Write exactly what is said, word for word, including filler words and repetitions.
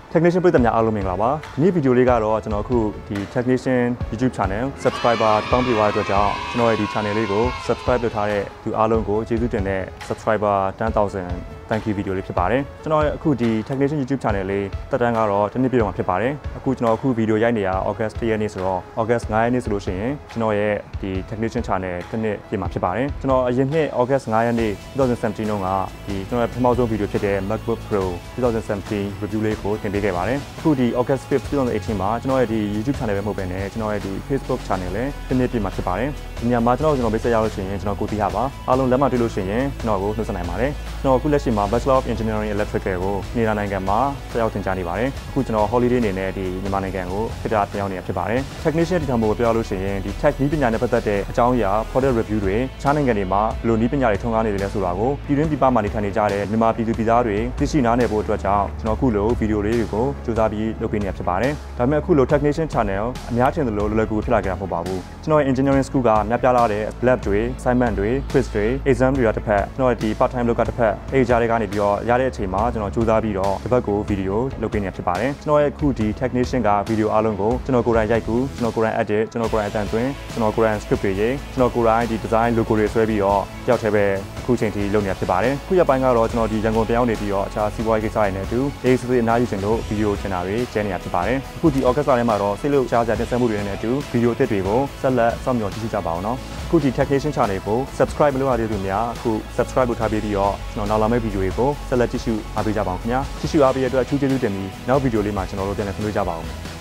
Technician ပြည်သူများအားလုံးမင်္ဂလာပါဒီနေ့ဗီဒီယိုလေးကတော့ကျွန်တော်အခုဒီ Technician YouTube Channel Subscriber တောင်းပြသွားတဲ့အတွက်ကြောင့်ကျွန်တော်ရဲ့ဒီ Channel လေးကို Subscribe လုပ်ထားတဲ့သူအားလုံးကိုကျေးဇူးတင်တဲ့ Subscriber ten thousand Thank you ဗီဒီယိုလေးဖြစ်ပါတယ်ကျွန်တော်အခုဒီ Technician YouTube Channel လေးတက်တန်းကတော့တစ်နှစ်ပြည့်တော့မှာဖြစ်ပါတယ်အခုကျွန်တော်အခုဗီဒီယိုရိုက်နေတာ August တစ်ရက်နေ့ဆိုတော့ August ၅ရက်နေ့ဆိုလို့ရှိရင်ကျွန်တော်ရဲ့ဒီ Technician Channel တစ်နှစ်ပြည့်မှာဖြစ်ပါတယ်ကျွန်တော်အရင်နှစ် August ၅ရက်နေ့twenty seventeenတုန်းကဒီကျွန်တော်ရဲ့ပထမဆုံးဗီဒီယိုဖြစ်တဲ့ MacBook Pro twenty seventeen review လေးကိုတင်ပေးခဲ့ပါတယ်အခုဒီ August fifth twenty eighteenမှာကျွန်တော်ရဲ့ဒီ YouTube Channel ပဲမဟုတ်ဘဲနဲ့ကျွန်တော်ရဲ့ဒီ Facebook Channel လည်းတစ်နှစ်ပြည့်မှာဖြစ်ပါတယ်ဒီညမှာကျွန်တော်ကျွန်တော်မိတ်ဆက်ရလို့ရှိရင်ကျွန်တော်ကိုတီးရပါအားလုံးလက်မှတ်တွေ့လို့ရှိရင်ကျွန်တော်ကိုနှုတ်ဆက်နိုင်ပါတယ်ကျွန်တော်အခုလက်ရှိမှာ Bachelor of Engineering Electrical ကိုနေတာနိုင်ငံမှာဆက်ရောက်သင်ကြားနေပါတယ်အခုကျွန်တော် holiday အနေနဲ့ဒီမြန်မာနိုင်ငံကိုဖြစ်တာပြောင်းနေတာဖြစ်ပါတယ် Technician ဒီထောင်ကိုပြောလို့ရှိရင်ဒီ tech နည်းပညာနဲ့ပတ်သက်တဲ့အကြောင်းအရာ product review တွေခြားနိုင်ငံတွေမှာဘယ်လိုနည်းပညာတွေထွန်းကားနေတယ်လဲဆိုတာကိုပြည်တွင်းပြည်ပမှာနေထိုင်နေကြတဲ့မြန်မာပြည်သူပြည်သားတွေသိရှိနားလည်ဖို့အတွက်ကြောင့်ကျွန်တော်အခုလိုဗီဒီယိုလေးတွေကိုစူးစမ်းပြီးလုပ်ပေးနေတာဖြစ်ပါတယ်ဒါပေမဲ့အခုလို Technician Channel အများထင်သလိုလွယ်လွယ်ကူဖြစ်လာကြတာမဟုတ်ပါဘူးကျွန်တော် Engineering School ကများပြားလာတဲ့ lab တွေ assignment တွေ quiz တွေ exam တွေကတစ်ဖက်ကျွန်တော်ဒီ part time လုပ်ကတစ်ဖက်အေဂျာတွေကနေပြီးတော့ရတဲ့အချိန်မှာကျွန်တော်စူးစမ်းပြီးတော့ဒီဘက်ကိုဗီဒီယိုလုပ်ပေးနေတာဖြစ်ပါတယ်ကျွန်တော်ရဲ့အခုဒီ Technician ကဗီဒီယိုအားလုံးကိုကျွန်တော်ကိုယ်တိုင်ရိုက်ကူကျွန်တော်ကိုယ်တိုင် edit ကျွန်တော်ကိုယ်တိုင်အတန်သွင်းကျွန်တော်ကိုယ်တိုင် script တွေရေးကျွန်တော်ကိုယ်တိုင်ဒီ design logo တွေဆွဲပြီးတော့ကြောက်သေးပဲအခုချိန်ထိလုပ်နေတာဖြစ်ပါတယ်ခုရက်ပိုင်းကတော့ကျွန်တော်ဒီရန်ကုန်ပြောင်းနေပြီးတော့အခြားစီးပွားရေးကိစ္စတွေနဲ့အတူအေးစစ်စစ်အနားယူခြင်းလို့ဗီဒီယိုချင်တာတွေကျဲနေတာဖြစ်ပါတယ်အခုဒီ August လထဲမှာတော့စိတ်လို့ရှားစရာတင်ဆက်မှုတွေနဲ့အတူဗီဒီယိုအသစ်တွေကိုဆက်လက်စောင့်မျှော်ကြည့်ကြပါအောင်နော်အခုဒီ Technician Channel ကို Subscribe မလုပ်ရသေးသူများအခု Subscribe လုပ်ထားပြီးတော့ကျွန်တော်နောက်လာမယ့်ဗီဒီယိုတွေကိုဆက်လက်ကြည့်ရှုအားပေးကြပါအောင်ခင်ဗျာကြည့်ရှုအားပေးတဲ့အတွက်အထူးကျေးဇူးတင်ပြီးနောက်ဗီဒီယိုလေးမှာကျွန်တော်တို့ပြန်လည်ဆွေးနွေးကြပါအောင်